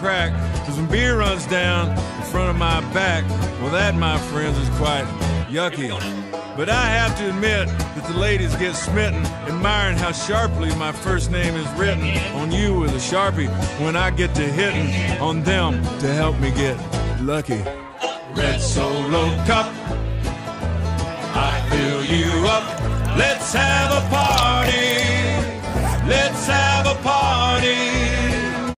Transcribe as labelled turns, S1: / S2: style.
S1: crack, 'cause when beer runs down in front of my back, well, that, my friends, is quite yucky. But I have to admit that the ladies get smitten, admiring how sharply my first name is written on you with a Sharpie when I get to hitting on them to help me get lucky. Red Solo Cup, I fill you up. Let's have a party. Let's have a party.